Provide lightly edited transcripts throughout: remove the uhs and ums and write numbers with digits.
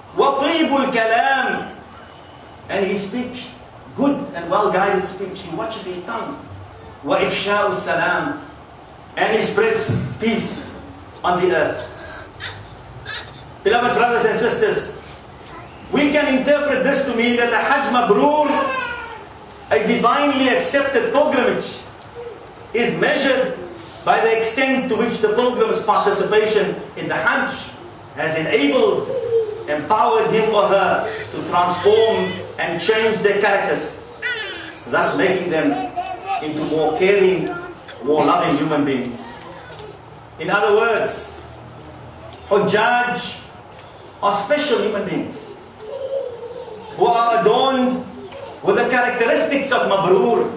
وَطِيبُ الْكَلَامِ. And he speaks good and well-guided speech. He watches his tongue. وَإِفْشَاءُ السَّلَامِ. And he spreads peace on the earth. Beloved brothers and sisters, we can interpret this to mean that the Hajj Mabrur, a divinely accepted pilgrimage, is measured by the extent to which the pilgrim's participation in the Hajj has enabled, empowered him or her to transform and change their characters, thus making them into more caring, more loving human beings. In other words, Hujjaj are special human beings who are adorned with the characteristics of Mabrur,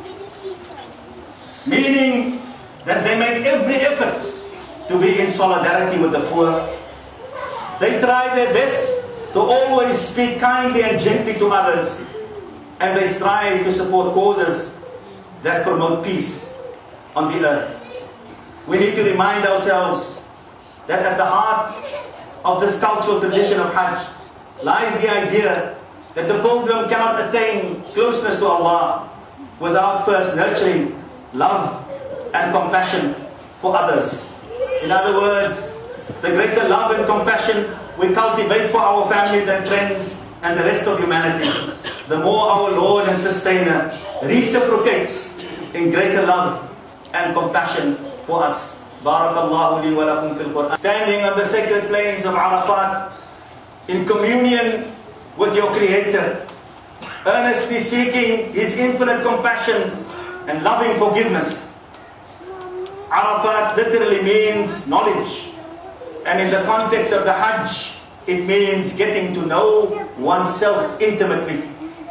meaning that they make every effort to be in solidarity with the poor. They try their best to always speak kindly and gently to others, and they strive to support causes that promote peace on the earth. We need to remind ourselves that at the heart of this cultural tradition of Hajj lies the idea that the pilgrim cannot attain closeness to Allah without first nurturing love and compassion for others. In other words, the greater love and compassion we cultivate for our families and friends and the rest of humanity, the more our Lord and Sustainer reciprocates in greater love and compassion for us. Barakallahu li wa lakum fil Quran. Standing on the sacred plains of Arafat in communion with your Creator, earnestly seeking His infinite compassion and loving forgiveness. Arafat literally means knowledge, and in the context of the Hajj, it means getting to know oneself intimately.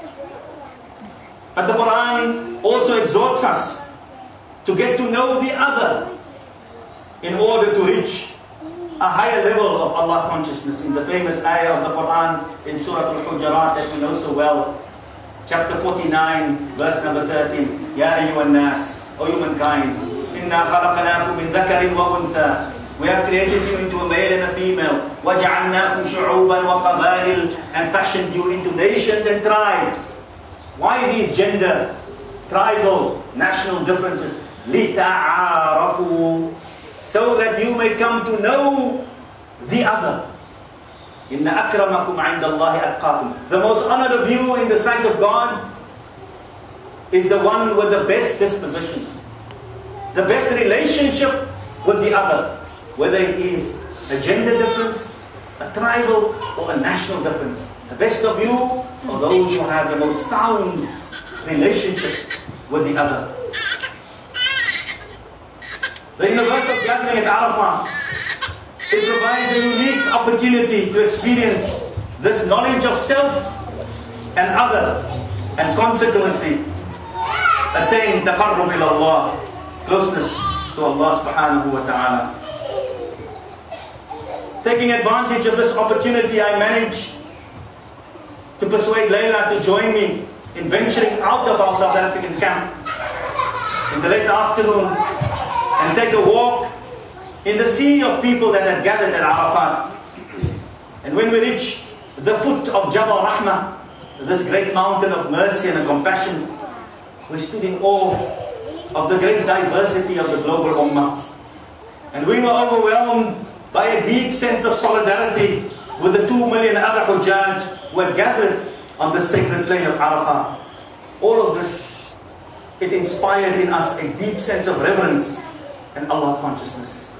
But the Quran also exhorts us to get to know the other in order to reach a higher level of Allah consciousness. In the famous ayah of the Quran in Surah Al-Hujurat that we know so well, chapter 49, verse number 13, Ya ayyuhan nas, O humankind, inna khalaqnakum min dhakarin wa untha. We have created you into a male and a female. وَجَعَلْنَاكُمْ شُعُوبًا وَقَبَائِلَ, and fashioned you into nations and tribes. Why these gender, tribal, national differences? لِتَعَارَفُوا, so that you may come to know the other. إِنَّ أَكْرَمَكُمْ عِنْدَ اللَّهِ أَتْقَاكُمْ. The most honored of you in the sight of God is the one with the best disposition, the best relationship with the other, whether it is a gender difference, a tribal or a national difference. The best of you are those who have the most sound relationship with the other. The universal gathering at Arafah, it provides a unique opportunity to experience this knowledge of self and other, and consequently attain taqarrub ila Allah, closeness to Allah subhanahu wa ta'ala. Taking advantage of this opportunity, I managed to persuade Layla to join me in venturing out of our South African camp in the late afternoon and take a walk in the sea of people that had gathered at Arafat. And when we reached the foot of Jabal Rahmah, this great mountain of mercy and compassion, we stood in awe of the great diversity of the global ummah. And we were overwhelmed by a deep sense of solidarity with the 2 million other Hujjaj who had gathered on the sacred plain of Arafah. All of this, it inspired in us a deep sense of reverence and Allah consciousness.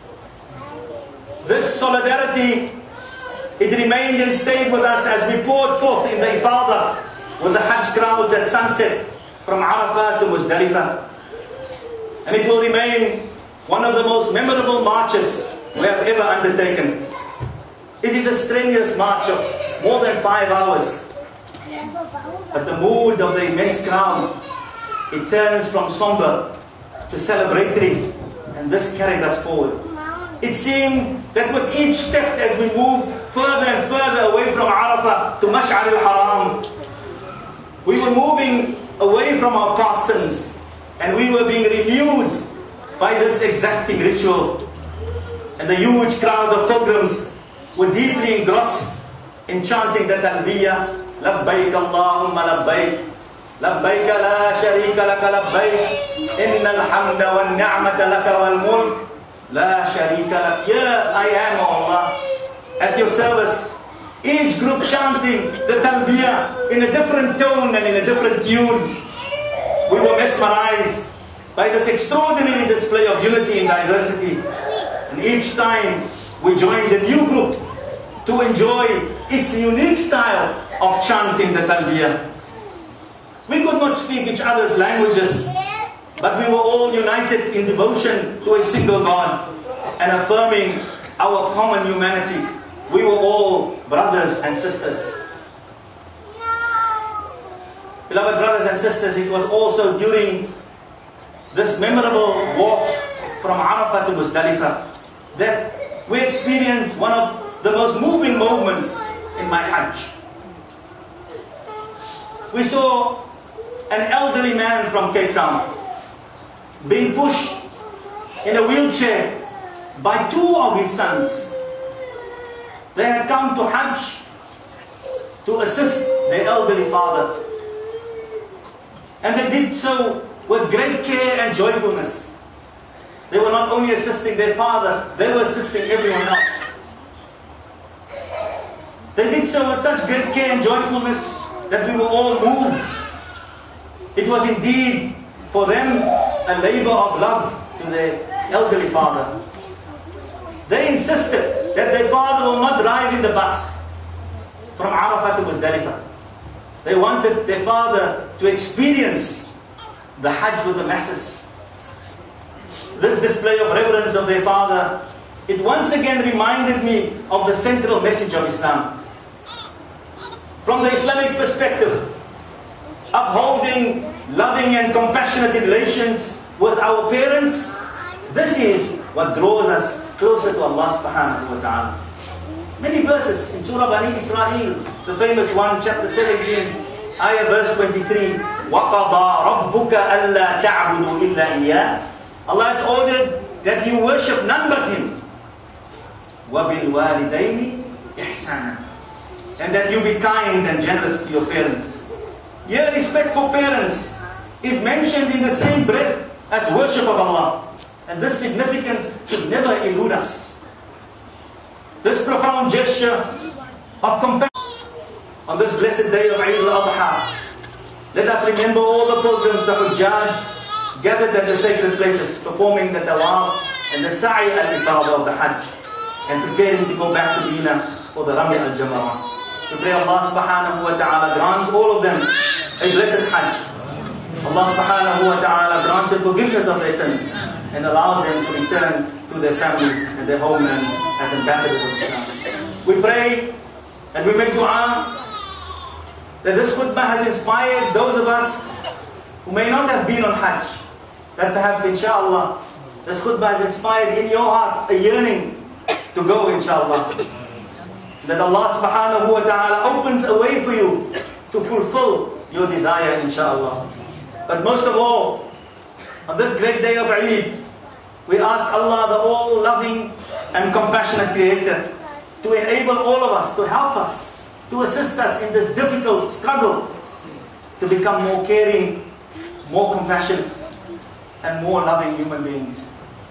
This solidarity, it remained and stayed with us as we poured forth in the Ifadah with the Hajj crowds at sunset from Arafat to Muzdalifah. And it will remain one of the most memorable marches we have ever undertaken. It is a strenuous march of more than 5 hours. But the mood of the immense crowd, it turns from somber to celebratory, and this carried us forward. It seemed that with each step as we moved further and further away from Arafah to Mash'ar al-Haram, we were moving away from our past sins, and we were being renewed by this exacting ritual. And the huge crowd of pilgrims were deeply engrossed in chanting the talbiyah, labbaik Allahumma labbaik, labbaik la sharika laka labbaik, innal hamda wan ni'mata laka wal mulk, la sharika lak. Here I am, O Allah, at your service. Each group chanting the talbiyah in a different tone and in a different tune. We were mesmerized by this extraordinary display of unity in diversity. And each time we joined a new group to enjoy its unique style of chanting the talbiyah. We could not speak each other's languages, but we were all united in devotion to a single God and affirming our common humanity. We were all brothers and sisters. Beloved brothers and sisters, it was also during this memorable walk from Arafah to Muzdalifah that we experienced one of the most moving moments in my Hajj. We saw an elderly man from Cape Town being pushed in a wheelchair by two of his sons. They had come to Hajj to assist their elderly father. And they did so with great care and joyfulness. They were not only assisting their father, they were assisting everyone else. They did so with such great care and joyfulness that we were all moved. It was indeed for them a labor of love to their elderly father. They insisted that their father will not drive in the bus from Arafah to Muzdalifah. They wanted their father to experience the Hajj with the masses. This display of reverence of their father, it once again reminded me of the central message of Islam. From the Islamic perspective, upholding loving and compassionate relations with our parents, this is what draws us closer to Allah subhanahu wa ta'ala. Many verses in Surah Bani Israel, the famous one, chapter 17, ayah verse 23, وَقَضَى رَبُّكَ أَلَّا تَعْبُدُوا إِلَّا إِيَّاهُ. Allah has ordered that you worship none but Him. وَبِالْوَالِدَيْنِ إِحْسَانًا. And that you be kind and generous to your parents. Here, respect for parents is mentioned in the same breath as worship of Allah. And this significance should never elude us. This profound gesture of compassion on this blessed day of Eid al-Adha. Let us remember all the pilgrims, the Hujjaj, gathered at the sacred places, performing the Tawaf and the Sa'i al-Ifada of the Hajj, and preparing to go back to Mina for the Rami al-Jamrah. We pray Allah subhanahu wa ta'ala grants all of them a blessed Hajj. Allah subhanahu wa ta'ala grants the forgiveness of their sins and allows them to return to their families and their homeland as ambassadors of Islam. We pray and we make dua that this khutbah has inspired those of us who may not have been on Hajj, that perhaps inshallah this khutbah has inspired in your heart a yearning to go inshallah. That Allah subhanahu wa ta'ala opens a way for you to fulfill your desire inshallah. But most of all, on this great day of Eid, we ask Allah, the all-loving and compassionate Creator, to enable all of us, to help us, to assist us in this difficult struggle, to become more caring, more compassionate, and more loving human beings.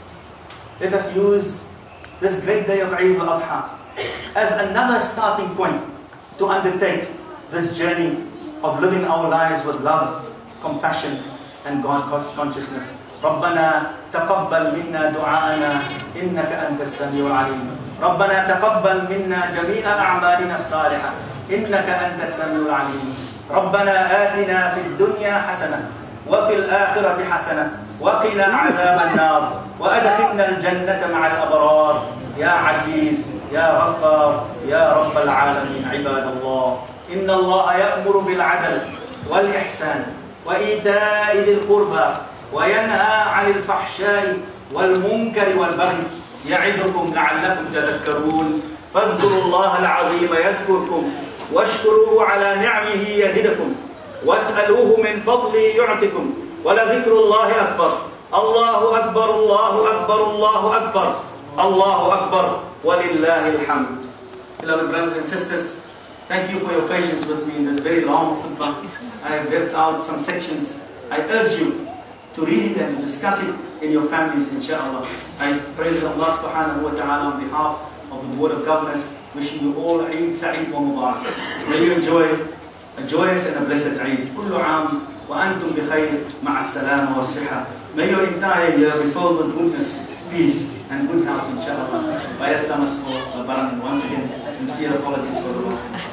Let us use this great day of Eid al-Adha as another starting point to undertake this journey of living our lives with love, compassion, and God consciousness. ربنا تقبل منا دعاءنا إنك أنت السميع العليم. ربنا تقبل منا جميع أعمالنا الصالحة إنك أنت السميع العليم. ربنا آتنا في الدنيا حسنة وفي الآخرة حسنة وقنا عذاب النار وأدخلنا الجنة مع الأبرار يا عزيز يا غفار يا رب العالمين. عباد الله، إن الله يأمر بالعدل والإحسان وإيتاء ذي القربى وينهى عن الفحشاء والمنكر والبغي يعظكم لعلكم تذكرون. فاذكروا الله العظيم يذكركم واشكروه على نعمه يزدكم واسألوه من فضله يعطكم ولذكر الله أكبر. الله أكبر الله أكبر الله أكبر الله أكبر ولله الحمد. Beloved brothers and sisters, Thank you for your patience with me in this very long khutbah. I have left out some sections. I urge you to read it and discuss it in your families, inshallah. I pray that Allah subhanahu wa ta'ala on behalf of the Board of Governors, wishing you all Eid Sa'id wa Mubarak. May you enjoy a joyous and a blessed Eid. Kullu aam wa antum bi khayr ma'a as-salama wa as-siha. May your entire year be filled with goodness, peace and good health, inshallah. By Islamic for Baran. Once again, sincere apologies for the